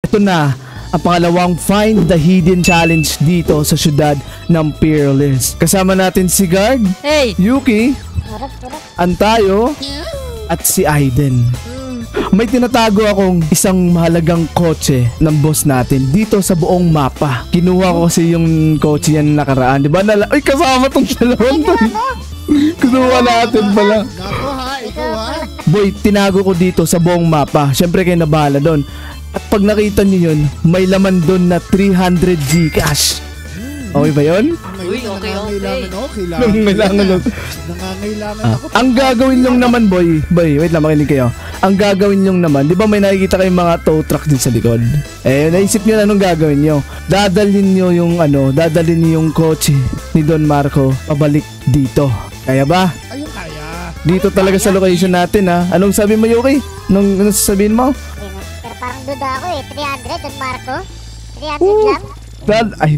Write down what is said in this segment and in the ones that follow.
Ito na ang pangalawang Find the Hidden Challenge dito sa syudad ng Peerless. Kasama natin si Guard, Yuki, Antayo, at si Aiden. May tinatago akong isang mahalagang kotse ng boss natin dito sa buong mapa. Kinuha ko kasi yung kotse yan nakaraan. Diba? Ay, kasama tong dalawang to. Kinuha natin pala. Boy, tinago ko dito sa buong mapa. Syempre kayo nabahala doon. At pag nakita niyo yun, may laman doon na 300 Gcash. Okay ba yun? Uy, okay. Nangangailangan ako. Ang gagawin nyo naman, boy, wait lang, makinig kayo. Ang gagawin nyo naman, di ba may nakikita kayong mga tow truck din sa likod? Eh, naisip nyo na anong gagawin nyo. Dadalhin nyo yung kotse ni Don Marco pabalik dito. Kaya ba? Ayun, kaya. Dito talaga sa location natin, ha? Anong sabi mo, Yuki? Anong sasabihin mo? Pero parang duda ako eh. 300, Don Marco? 300 lang? Ay,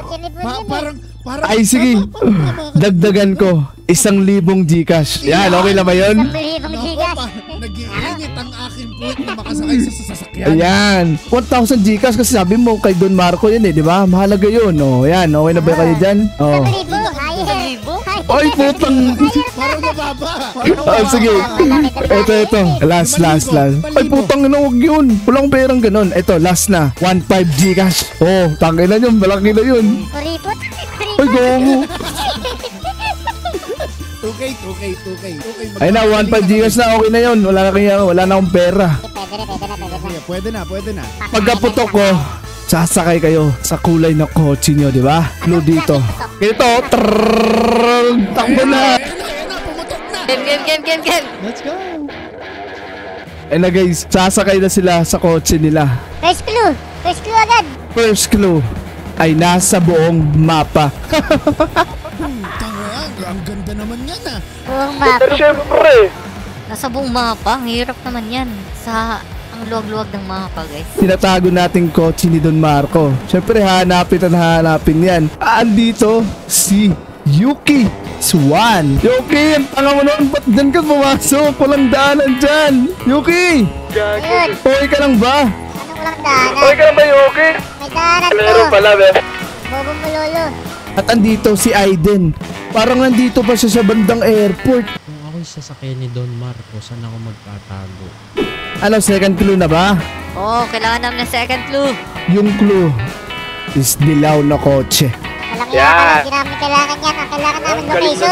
sige. Dagdagan ko 1,000 Gcash. Yan, okay lang ba yun? 1,000 Gcash. Nag-iinit ang aking puwet na makasakay sa sasakyan. Ayan, 1,000 Gcash kasi sabi mo kay Don Marco yun eh, di ba? Mahalaga yun. Oh, yan, okay na ba kayo dyan? Oh. 1,000? Ay, putang. Parang mababa. Sige. Ito. Last. Ay, putang na, huwag yun. Walang perang ganun. Ito, last na. 1,500 Gcash. Oh, tangin na yun. Malaki na yun. Kuripot. Ay, gongo. 2K. Ay na, 1,500 Gcash na. Okay na yun. Wala na akong pera. Pwede na. Pagkaputok ko, sasakay kayo sa kulay na kotse nyo, di ba? Clue dito. Ito, takbo na. Game. Let's go. Ayun na guys, sasakay na sila sa kotse nila. First clue agad. First clue ay nasa buong mapa. Ang ganda naman yan ah. Buong mapa. Siyempre. Nasa buong mapa, ang hirap naman yan. Ang luwag-luwag ng mapa, guys. Tinatago nating kotse ni Don Marco. Siyempre hanapin yan. Andito si Yuki Swan. Yuki, ang tanga mo naman. Ba't dyan ka pumasok? Walang daanan dyan. Yuki! Ayun. Okay ka lang ba? Anong walang daanan? Okay ka lang ba, Yuki? May daanan to. Meron pala, be. Bobong mulolo. At andito si Aiden. Parang nandito pa siya sa bandang airport. Kung ako'y sasakyan ni Don Marco, saan ako magtatago? Ano, second clue na ba? Oo, kailangan namin ng second clue. Yung clue is dilaw na kotse. Walang iyakan. Hindi namin kailangan yan. Ang kailangan namin location.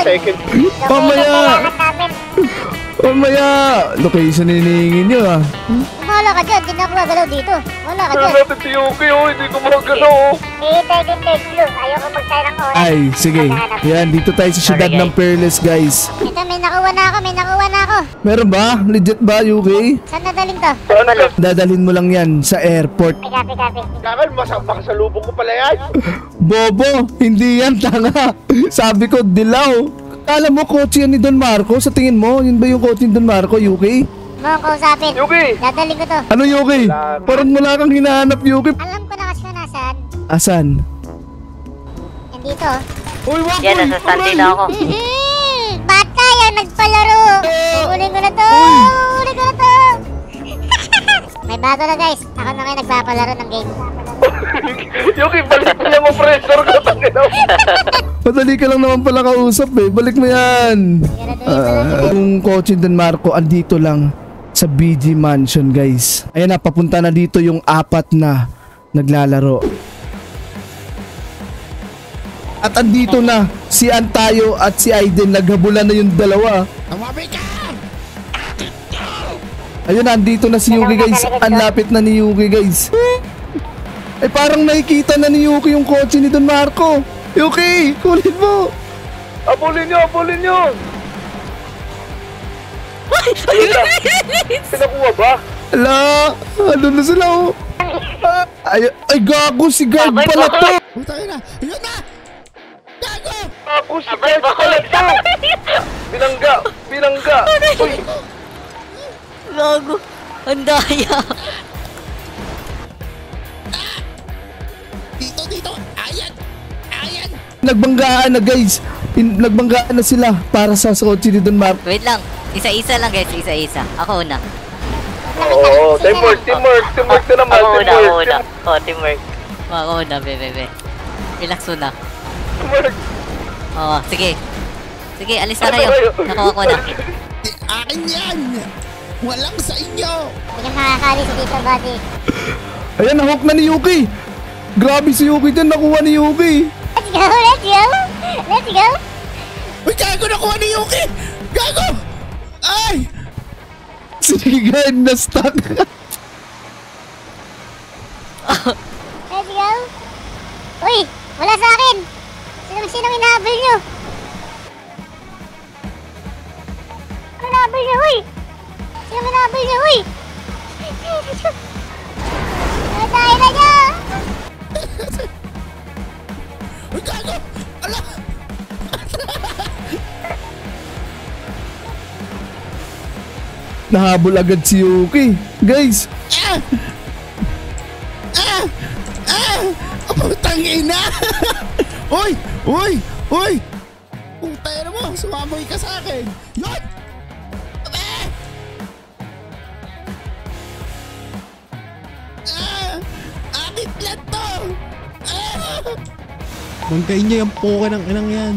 Mamaya! Location hinihingin nyo ah. Wala ka dyan. Hindi na ako gagalaw dito. Wala ka dyan. Natin si Yuki oh, hindi ko magalaw oh. Take clue. Ayoko magtayo ng oras. Ay, sige. Yan, dito tayo sa syudad ng Peerless, guys. Ito, may nakuha na ako. Meron ba? Legit ba, Yuki? Saan nadaling to? Dadalhin mo lang yan sa airport. Copy. Kakal, makasalubong ko pala yan. Bobo, hindi yan, tanga. Sabi ko, dilaw. Kala mo kotse yan ni Don Marco? Sa tingin mo, yun ba yung kotse ni Don Marco, Yuki? Mo, kausapin. Yuki! Dadaling ko to. Ano, Yuki? Parang wala kang hinahanap, Yuki. Alam ko na kasi kung nasaan. Asan? Nandito. Uy, wag! Yan, nasa Sunday na ako. Bata yan, nagpalaro. Huli ko na to. May bago na guys. Ako na ngayon nagpapalaro ng game. Yuki, balik mo yung oppressor ko. Madali ka lang naman pala kausap eh. Balik mo yan. Yung kotse ni Don Marco, andito lang sa BG Mansion, guys. Ayan na, papunta na dito yung 4 na naglalaro. At andito na si Antayo at si Aiden. Naghabulan na yung dalawa. Tawabi ka! Ayun na, andito na si Yuki, guys. Ang lapit na ni Yuki, guys. Eh, parang nakikita na ni Yuki yung kotse ni Don Marco. Yuki, kunin mo. Abulin nyo. Pinakuha ba? Ala, ano na sila oh. Ay gago, si guard pala to. Tayo na! Yun na! Gago! Ako si Kurt pala to. Binangga. Uy, Gago. Ang daya. Dito! Ayan! Nagbanggaan na, guys. Nagbanggaan na sila para sa kotse ni Don Marco. Wait lang. Isa-isa lang, guys. Isa-isa. Ako una. Oo, teamwork na naman. Ako una. Teamwork. Oh, teamwork. Ako una, bebe. Relax muna. Teamwork. Oo, sige. Sige, alis na kayo. Nakuha ko na. Akin yan! Walang sa inyo! Hindi ka nakakalis dito, buddy. Ayan, nahook na ni Yuki. Grabe si Yuki dyan, nakuha ni Yuki. Let's go, let's go! Let's go! Uy, gago nakuha ni Yuki! Gago! Ay! Si guard na stuck. Let's go! Uy! Wala sa akin! Sinong hinahabol nyo? Ano hinahabol nyo, uy? Sinong hinahabol nyo, uy? Ano tayo na nyo? Uy, gago! Ala! Nahabol agad si Yuki. Guys, Ah! Ah! Ah! Putang ina! Uy! Uy! Uy! Putay na mo! Sumamoy ka sa akin! Yun! Ah! Ah! Akit lang to! Ah! Bangkain niya yung poke ng inang yan.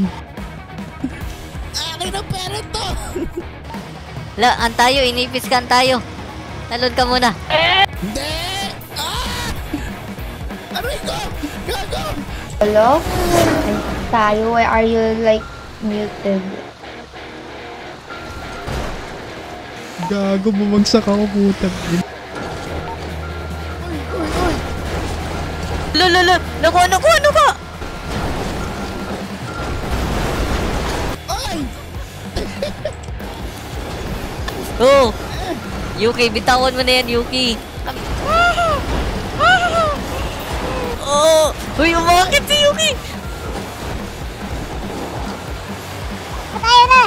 Akin ang pera to! La, antayo, inipis ka antayo. Talon ka muna. Hindi! Ah! Aray ko! Gago! Hello? Tayo, why are you like muted? Gago, bumagsak ako, puta. Lala, nakuha. Ay! Oh! Yuki, bitawan mo na yan, Yuki. Oh! Uy, umakit si Yuki! Tayo na!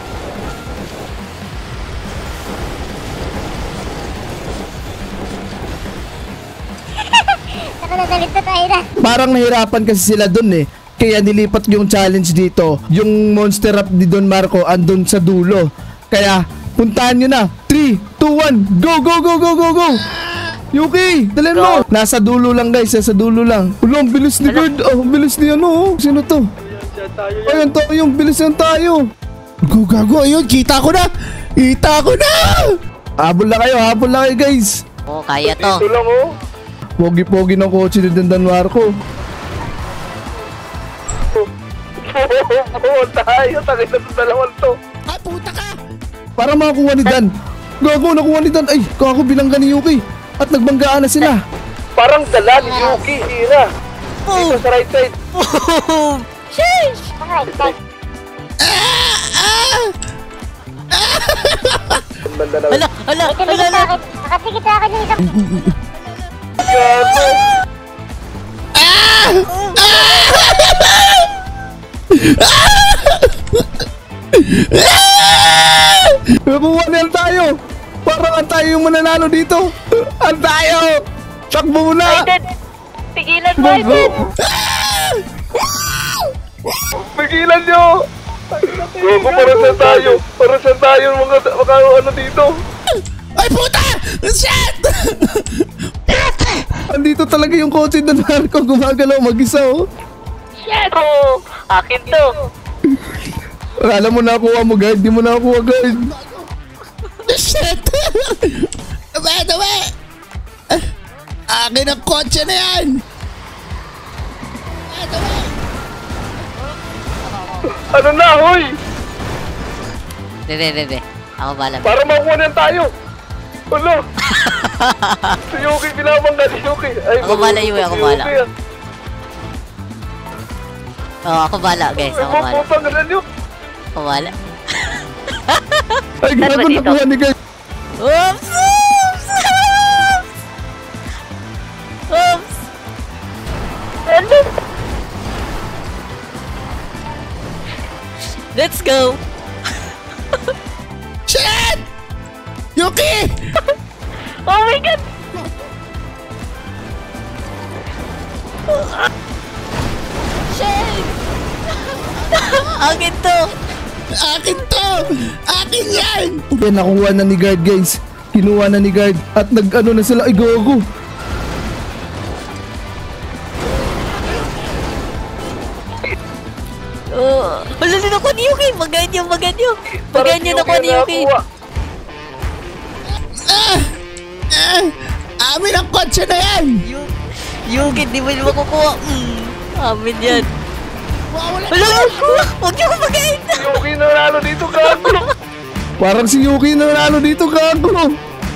Nakadadalit na tayo na. parang nahirapan kasi sila dun eh. Kaya nilipat yung challenge dito. Yung monster rap ni Don Marco andun sa dulo. Kaya puntahan nyo na. 3, 2, 1, go, go, go, go, go, go! Yuki, dalhin mo! Nasa dulo lang guys, nasa dulo lang. Ulo, ang bilis ni Bird. Oh, ang bilis ni ano oh. Sino to? Ayun tayo, yung bilis yan tayo. Go, gago! Ayun! Kita ko na! Kita ko na! Habol na kayo guys. Oh, kaya to. Ito lang oh. Pogi-pogi ng kotse ni Don Marco. Oo, tayo. Takit na sa dalawang to. Ah, puta ka! Para makakuha ni Dan. Gago, nakuha ni Dan. Ay, kako bilangga ni Yuki. At nagbanggaan na sila. Parang dala ni Yuki, Ira. Dito sa right side. Boom! Sheesh! Okay, Ang banda na. Hala! tumingin sa akin. Nakatikit sa akin yung isang... Gago. Nakuha na tayo. Parang ang tayo yung mananalo dito. Ang tayo. Takbo muna. Tigilan mo, Go, go. Pigilan nyo. Gago, para saan tayo mga ano dito. Ay, puta! Shit! Andito talaga yung kotse ni Don Marco. Gumagalaw mag-isa oh. Shit! Oh, akin to. Akala mo nakuha mo guard. Di mo nakuha guard. Shit! Dawe! Akin ang kotse na yan! Dawe! Ano na, hoy? Bebe. Ako bala. Para makuha na tayo. Ulo. Si Yuki, binabangga ni Yuki. Ay, Ako bala, Yuki, ako bala. Yuki, Oh, ako bala, guys. Ako bala. Pupang na nyo. Ako bala. Ay, gago ba dito? nakuha ni guard. Oops! Let's go! Shit! Yuki! Oh my god! Shit! Akin to! Akin to! Akin yan! Okay, nakuha na ni guard guys. Kinuha na ni guard at nag-ano na sila. Ay, gogo. Wala din ako ni Yuki. Maganyo. Maganyo ako ni Yuki. Amin ang kotse na yan! Yuki, di mo yung makukuha. Amin yan. Wala Wala! Huwag niyo ko magain! Yuki nanalo dito, gago! Parang si Yuki na nanalo dito, gago.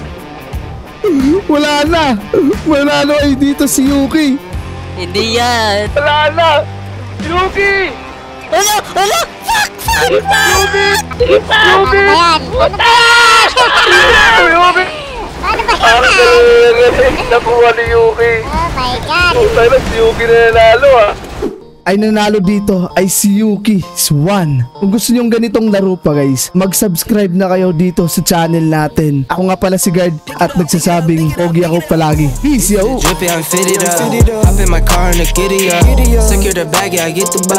Wala na. Manalo ay dito si Yuki. Hindi yan. Wala na! Yuki! Wala! Fuck! Yuki! Ano ba yan? Yuki! Ano ba Parang yan? nakuha ni Yuki. Oh my God. Putay na si Yuki na nanalo ah. Ay nanalo dito ay si Yuki Swan. Kung gusto nyong ganitong laro pa guys, mag-subscribe na kayo dito sa channel natin. Ako nga pala si Guard at nagsasabing pogi ako palagi. Peace yo! Drippy, I'm fitted up. Hop in my car and a giddy up. Secure the bag, yeah, I get the